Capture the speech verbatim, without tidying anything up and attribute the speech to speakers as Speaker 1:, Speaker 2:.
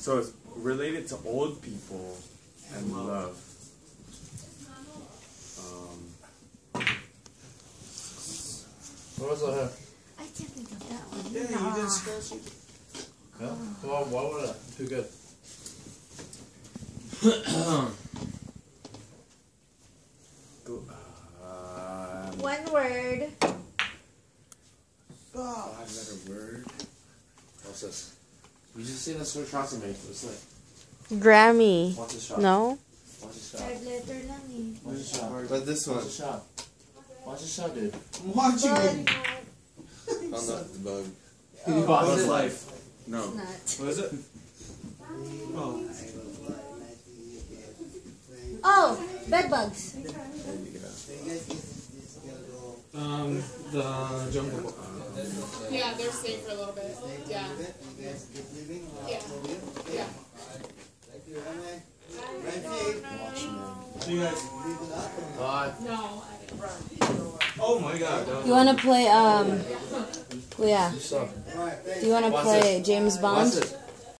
Speaker 1: So it's related to old people and love. Um,
Speaker 2: what was that?
Speaker 3: I can't think of that one.
Speaker 4: Yeah, you didn't scratch it.
Speaker 2: Yeah. Well, why would I? Too good.
Speaker 1: uh,
Speaker 3: One word.
Speaker 1: Five letter word.
Speaker 2: What's this? You just seen a switch shot to me. It's like.
Speaker 5: Grammy.
Speaker 2: Watch a shot.
Speaker 5: No?
Speaker 2: Watch a shot.
Speaker 3: Five letter lang eh.
Speaker 2: Watch a shot.
Speaker 4: But this one.
Speaker 2: Watch a shot. Watch a shot, dude.
Speaker 4: I'm watching it.
Speaker 1: Oh, not the bug.
Speaker 2: You watch
Speaker 1: Bug's
Speaker 2: it?
Speaker 1: Life. No.
Speaker 3: It's not.
Speaker 4: What is it? Oh.
Speaker 3: Oh, bed bugs.
Speaker 1: There you go.
Speaker 4: Um, the Jungle Book.
Speaker 6: Yeah, they're safe for a little bit. Yeah. Yeah. Yeah.
Speaker 4: So you guys.
Speaker 2: Bye.
Speaker 6: No, I didn't.
Speaker 4: Oh my God.
Speaker 5: You wanna play, um, yeah.
Speaker 2: You suck.
Speaker 5: Do you wanna
Speaker 2: Watch
Speaker 5: play
Speaker 2: this.
Speaker 5: James
Speaker 2: Watch
Speaker 5: Bond?
Speaker 2: this.